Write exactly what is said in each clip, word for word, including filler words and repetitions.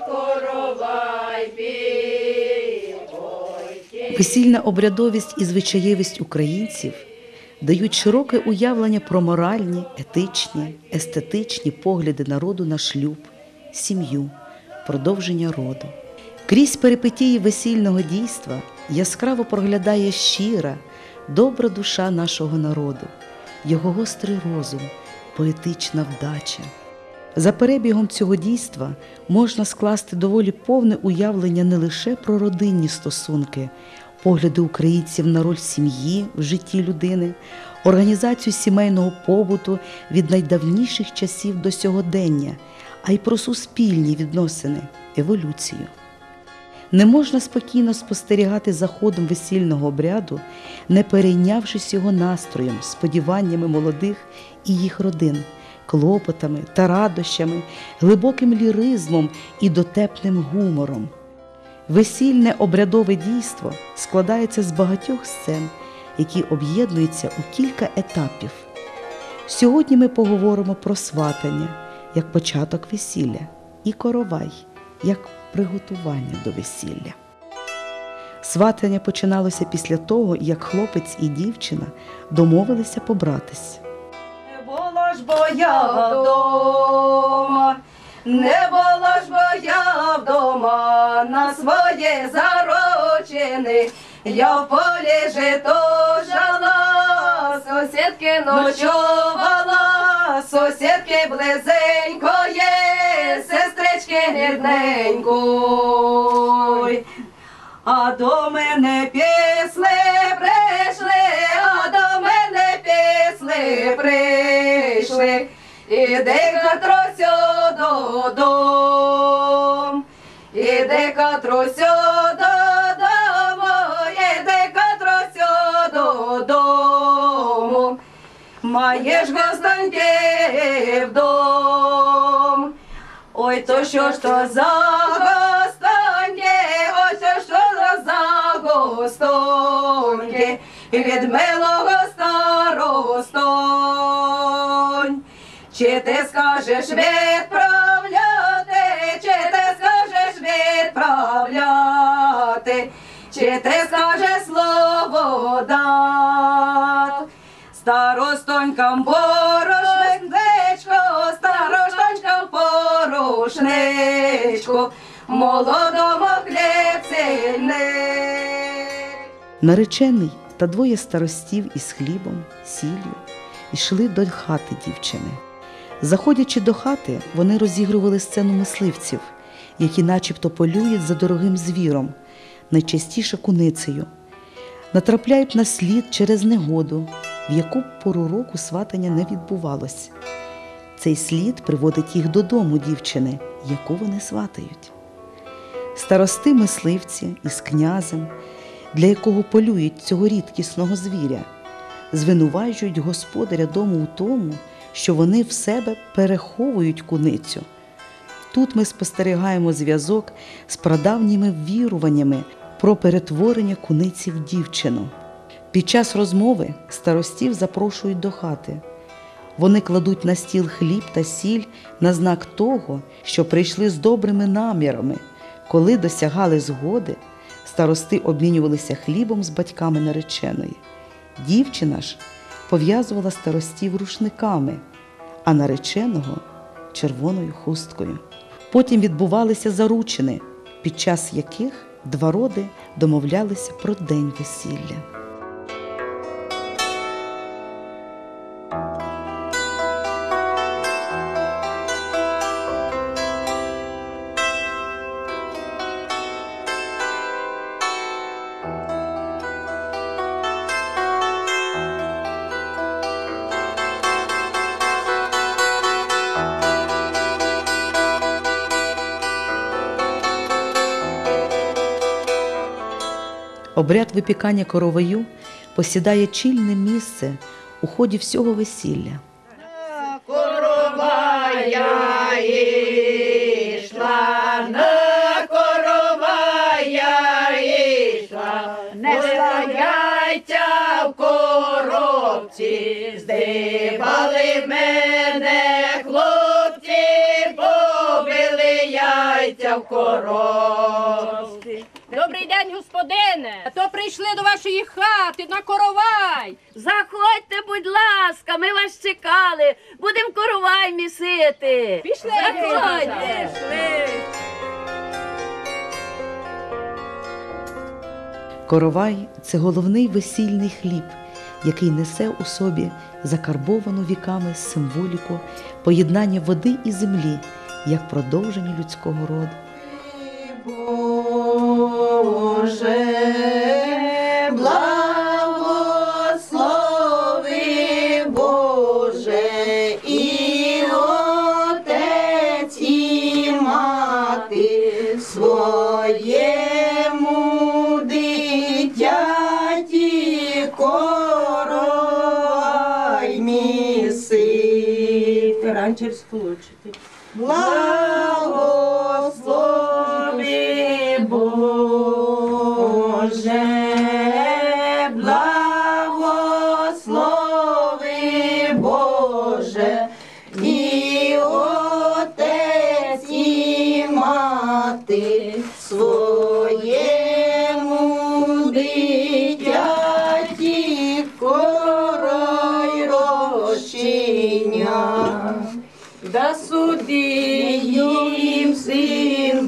Весільна обрядовість і звичаєвість українців дають широке уявлення про моральні, етичні, естетичні погляди народу на шлюб, сім'ю, продовження роду. Крізь перипетії весільного дійства яскраво проглядає щира, добра душа нашого народу, його гострий розум, поетична вдача. За перебігом цього дійства можна скласти доволі повне уявлення не лише про родинні стосунки, погляди українців на роль сім'ї в житті людини, організацію сімейного побуту від найдавніших часів до сьогодення, а й про суспільні відносини, еволюцію. Не можна спокійно спостерігати за ходом весільного обряду, не перейнявшись його настроєм, сподіваннями молодих і їх родин, клопотами та радощами, глибоким ліризмом і дотепним гумором. Весільне обрядове дійство складається з багатьох сцен, які об'єднуються у кілька етапів. Сьогодні ми поговоримо про сватання, як початок весілля, і коровай, як приготування до весілля. Сватання починалося після того, як хлопець і дівчина домовилися побратись. Не було ж бо я вдома, не було ж бо я вдома, на своє зарочини, я в полі жито жала, сусідки ночувала, сусідки близенько є, сестрички рідненької. А до мене післи прийшли, а до мене післи прийшли, іди, Катрусю, додому, іди, Катрусю, додому, іди, Катрусю, додому, маєш гостоньки вдома. Ой, то що ж то за гостоньки, ой, то що за гостоньки, від милого старостонь. Чи ти скажеш відправляти, чи ти скажеш відправляти, чи ти скажеш слово дат? Старостонькам порошничко, старостонькам порошничко, молодому хлібцільник. Наречений та двоє старостів із хлібом, сіллю йшли до хати дівчини. Заходячи до хати, вони розігрували сцену мисливців, які начебто полюють за дорогим звіром, найчастіше куницею. Натрапляють на слід через негоду, в яку б пору року сватання не відбувалось. Цей слід приводить їх додому дівчини, яку вони сватають. Старости-мисливці із князем, для якого полюють цього рідкісного звіря, звинувачують господаря дому у тому, що вони в себе переховують куницю. Тут ми спостерігаємо зв'язок з прадавніми віруваннями про перетворення куниці в дівчину. Під час розмови старостів запрошують до хати. Вони кладуть на стіл хліб та сіль на знак того, що прийшли з добрими намірами. Коли досягали згоди, старости обмінювалися хлібом з батьками нареченої. Дівчина ж пов'язувала старостів рушниками, а нареченого – червоною хусткою. Потім відбувалися заручини, під час яких два роди домовлялися про день весілля. Обряд випікання короваю посідає чільне місце у ході всього весілля. Коровая ішла, на коровая ішла, не стояйте в коробці, здибали мене хлопці, побили яйця. яйця в коробці. Добрий день, господине! То прийшли до вашої хати на коровай. Заходьте, будь ласка, ми вас чекали. Будемо коровай місити. Пішли, Заходьте. пішли. Коровай – це головний весільний хліб, який несе у собі закарбовану віками символіку поєднання води і землі, як продовження людського роду. Боже, благослови, Боже, і Отець, і Мати своєму дитяті коровай міси. Раніше сполучити. Благослови, Боже, благослови, Боже, і Отець, і Мати своєму дитяті корой розчиня. Да суди їм Син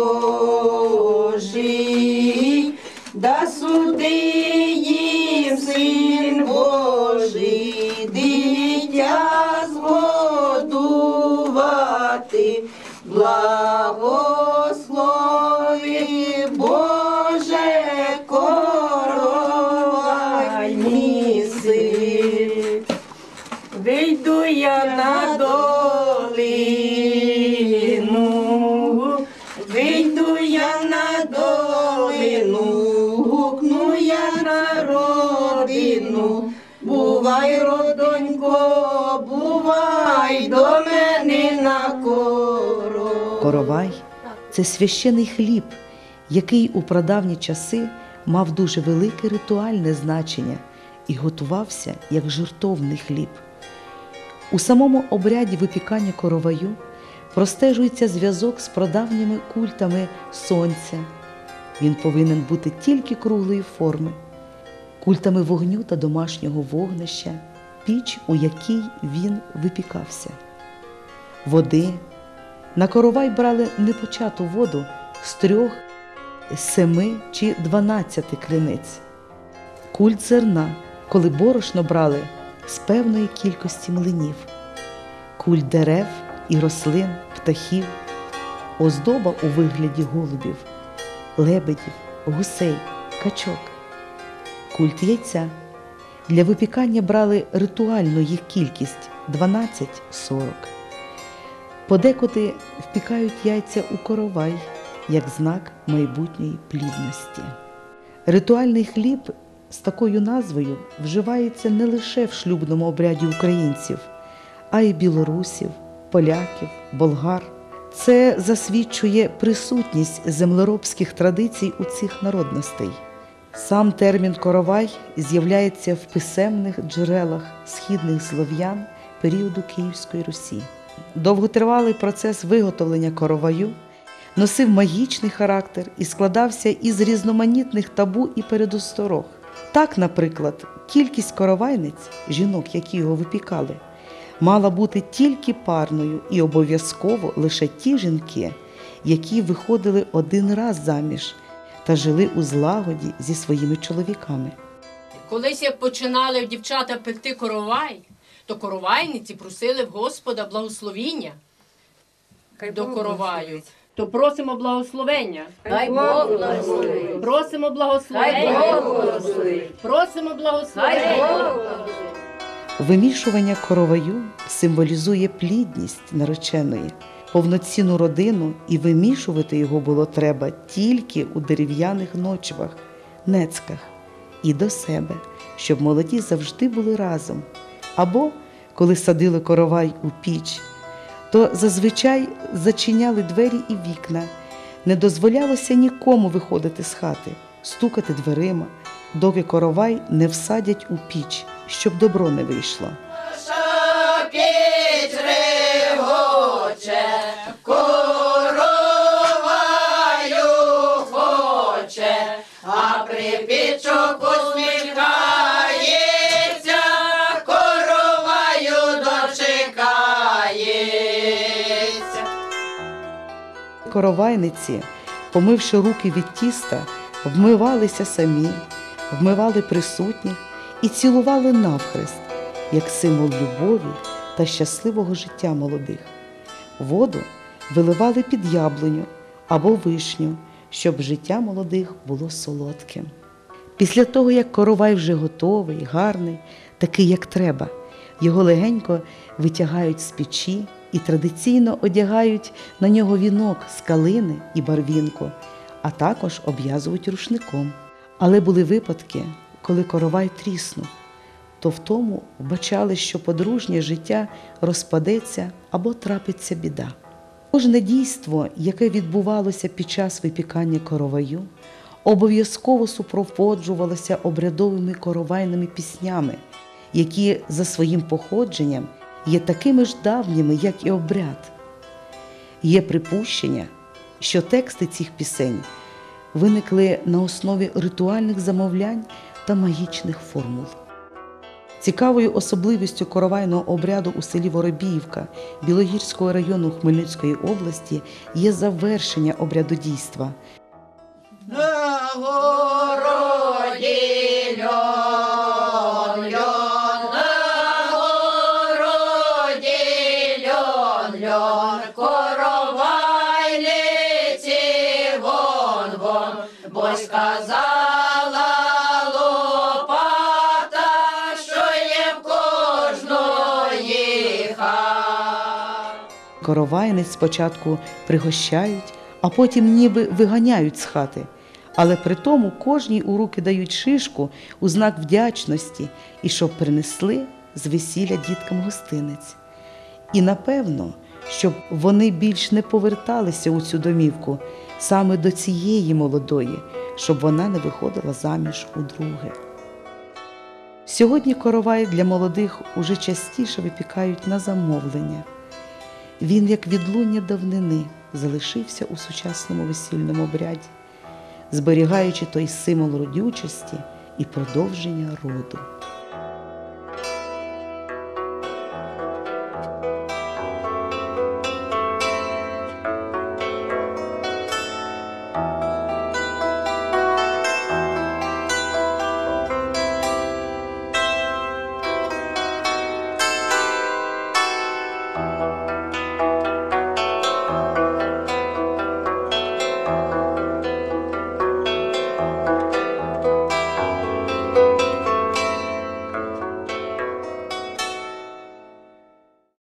Божий, да суди їм Син Божий, дитя згодувати, благослови, Боже, коровай міси. Вийду я на долину, вийду я на долину, гукну я на родину. Бувай, родонько, бувай до мене на коро. Коровай – це священий хліб, який у прадавні часи мав дуже велике ритуальне значення і готувався як жертовний хліб. У самому обряді випікання короваю простежується зв'язок з прадавніми культами сонця. Він повинен бути тільки круглої форми, культами вогню та домашнього вогнища, піч, у якій він випікався. Води. На коровай брали непочату воду з трьох, семи чи дванадцяти криниць. Культ зерна, коли борошно брали з певної кількості млинів. Культ дерев і рослин, птахів, оздоба у вигляді голубів, лебедів, гусей, качок. Культ яйця. Для випікання брали ритуальну їх кількість дванадцять - сорок. Подекуди впікають яйця у коровай, як знак майбутньої плідності. Ритуальний хліб з такою назвою вживається не лише в шлюбному обряді українців, а й білорусів, поляків, болгар. Це засвідчує присутність землеробських традицій у цих народностей. Сам термін «коровай» з'являється в писемних джерелах східних слов'ян періоду Київської Русі. Довготривалий процес виготовлення короваю носив магічний характер і складався із різноманітних табу і передосторог. Так, наприклад, кількість коровайниць, жінок, які його випікали, мала бути тільки парною і обов'язково лише ті жінки, які виходили один раз заміж та жили у злагоді зі своїми чоловіками. Колись, як починали дівчата пекти коровай, то коровайниці просили в Господа благословіння до короваю. То просимо благословення. Хай Бог благословить. Просимо Хай благословення. Бог благословить. Просимо Хай благословення. Бог благословить. Вимішування короваю символізує плідність нареченої, повноцінну родину, і вимішувати його було треба тільки у дерев'яних ночвах, нецьках, і до себе, щоб молоді завжди були разом. Або, коли садили коровай у піч, то зазвичай зачиняли двері і вікна, не дозволялося нікому виходити з хати, стукати дверима, доки коровай не всадять у піч, щоб добро не вийшло. Піч регоче, коровай коровайниці, помивши руки від тіста, вмивалися самі, вмивали присутніх і цілували навхрест, як символ любові та щасливого життя молодих. Воду виливали під яблуню або вишню, щоб життя молодих було солодким. Після того, як коровай вже готовий, гарний, такий, як треба, його легенько витягають з печі і традиційно одягають на нього вінок з калини і барвінку, а також обв'язують рушником. Але були випадки, коли коровай тріснув, то в тому вбачали, що подружнє життя розпадеться або трапиться біда. Кожне дійство, яке відбувалося під час випікання короваю, обов'язково супроводжувалося обрядовими коровайними піснями, які за своїм походженням є такими ж давніми, як і обряд. Є припущення, що тексти цих пісень виникли на основі ритуальних замовлянь та магічних формул. Цікавою особливістю коровайного обряду у селі Воробіївка Білогірського району Хмельницької області є завершення обряду дійства. На городі льон, льон, на городі льон, льон, коровайниці вон, вон, бо сказала лопата, що є в кожної хати. Коровайниць спочатку пригощають, а потім ніби виганяють з хати. Але при тому кожній у руки дають шишку у знак вдячності і щоб принесли з весілля діткам гостинець. І напевно, щоб вони більш не поверталися у цю домівку саме до цієї молодої, щоб вона не виходила заміж удруге. Сьогодні коровай для молодих уже частіше випікають на замовлення. Він, як відлуння давнини, залишився у сучасному весільному обряді, зберігаючи той символ родючості і продовження роду.